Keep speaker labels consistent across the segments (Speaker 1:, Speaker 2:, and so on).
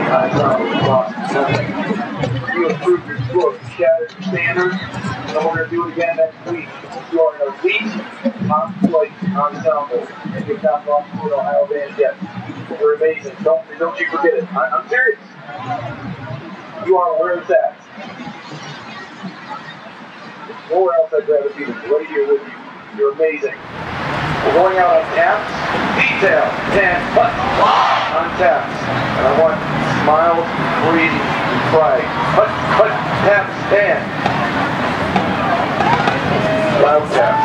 Speaker 1: You improved your score, you shattered your standards, and we're going to do it again next week. You are an elite top flight ensemble, and you've not lost to an Ohio band yet. You're amazing. Don't you forget it. I'm serious. You are where it's at. Nowhere else I'd rather be than right here with you. You're amazing. We're going out on taps, detail, and put on taps. And I want smiles, breathe, and pride. Put, taps, and loud taps.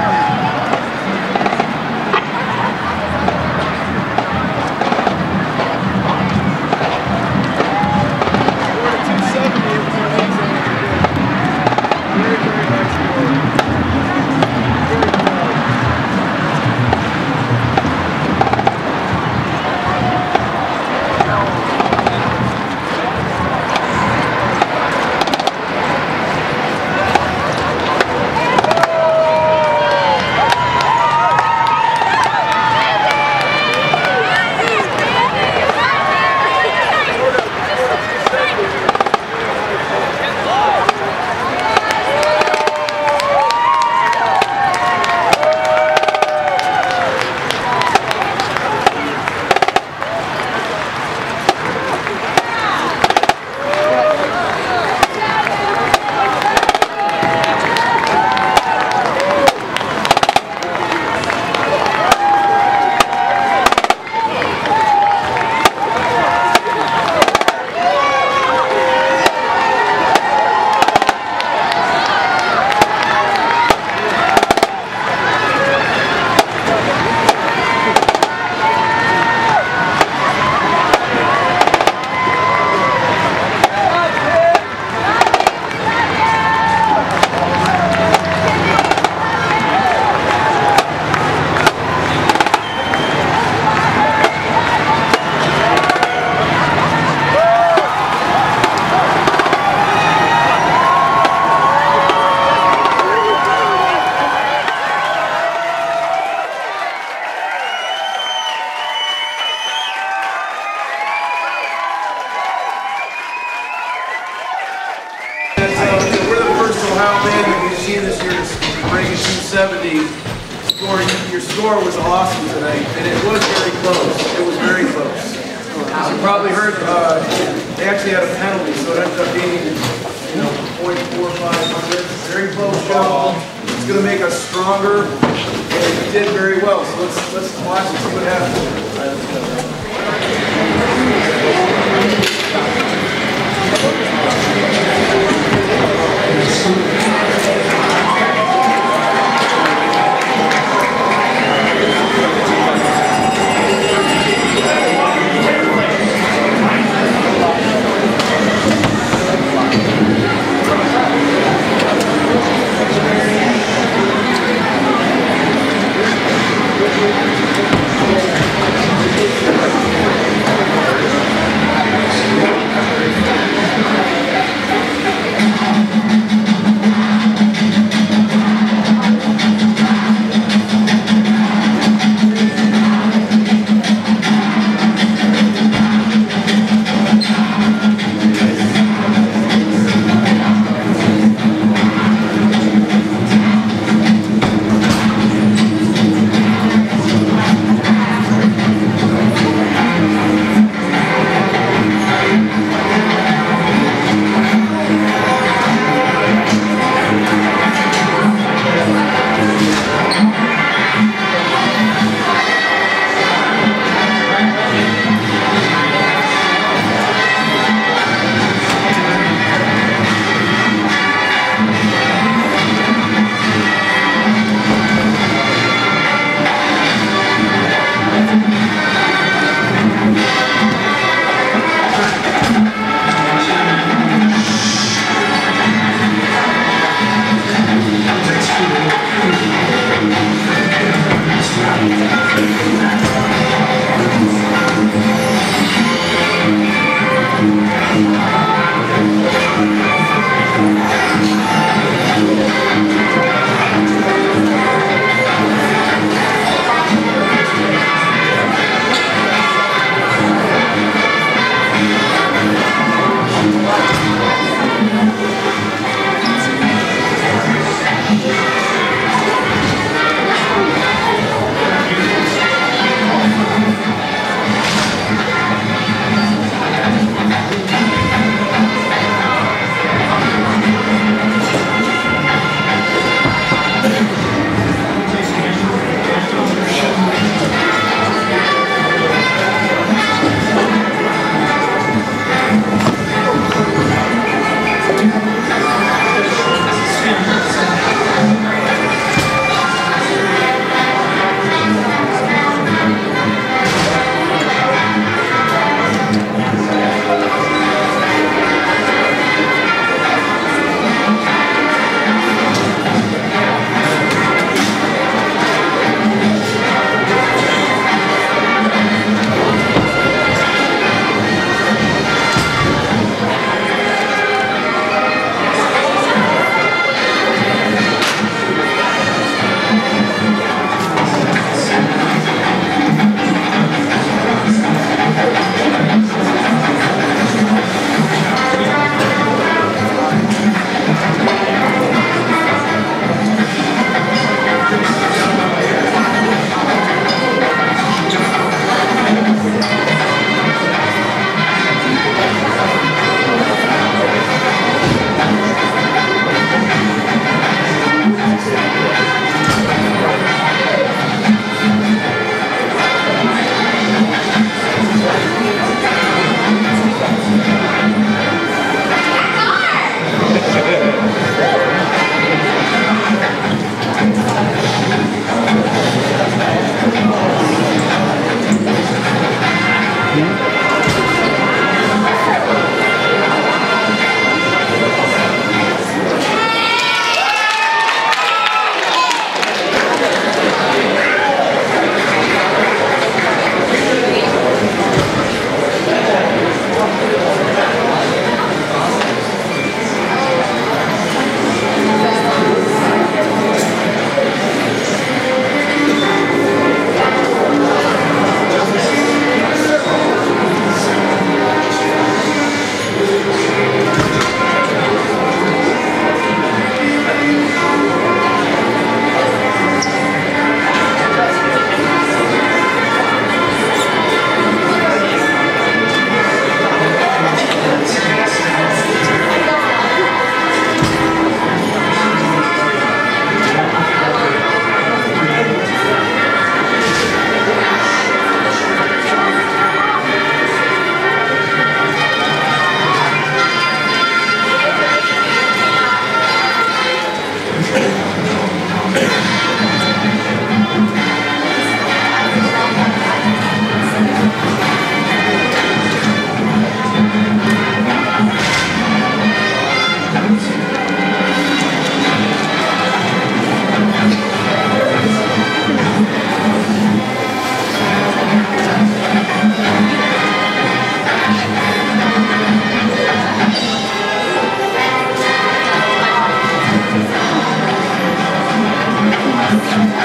Speaker 2: This year's breaking 270 score. Your score was awesome tonight, and it was very close. It was very close. You probably heard they actually had a penalty, so it ended up being 0.4500. Very close show. It's going to make us stronger, and you did very well. So let's watch and see what happens.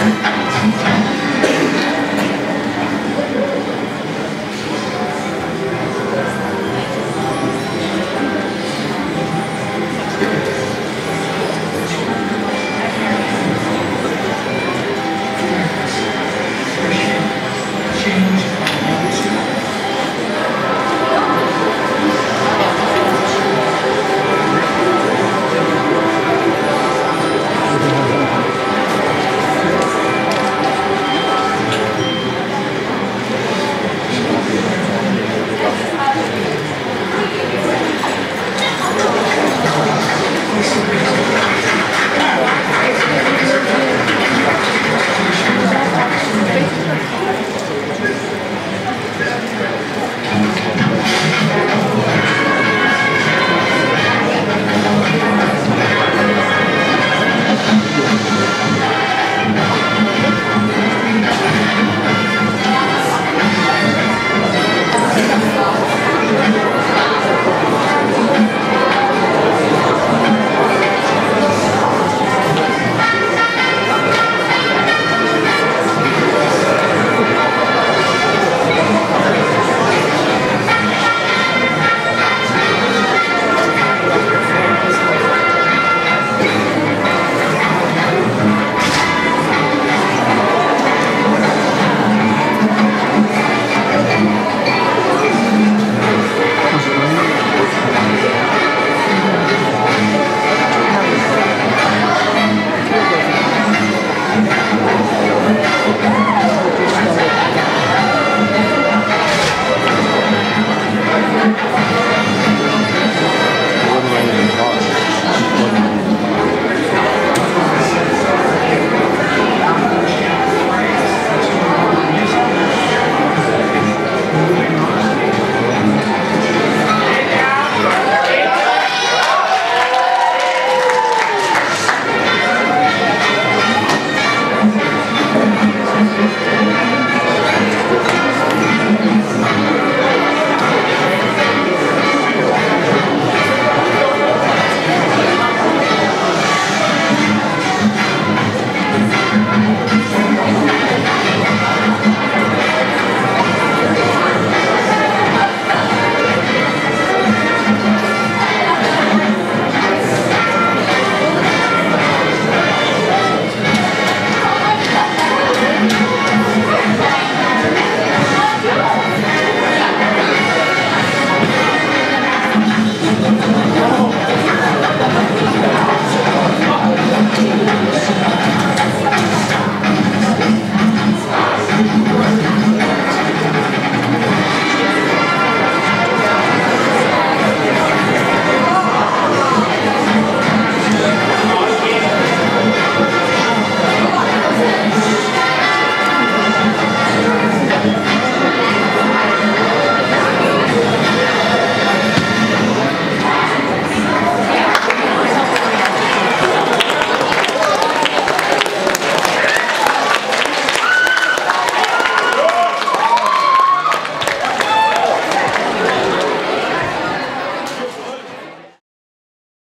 Speaker 3: Thank you.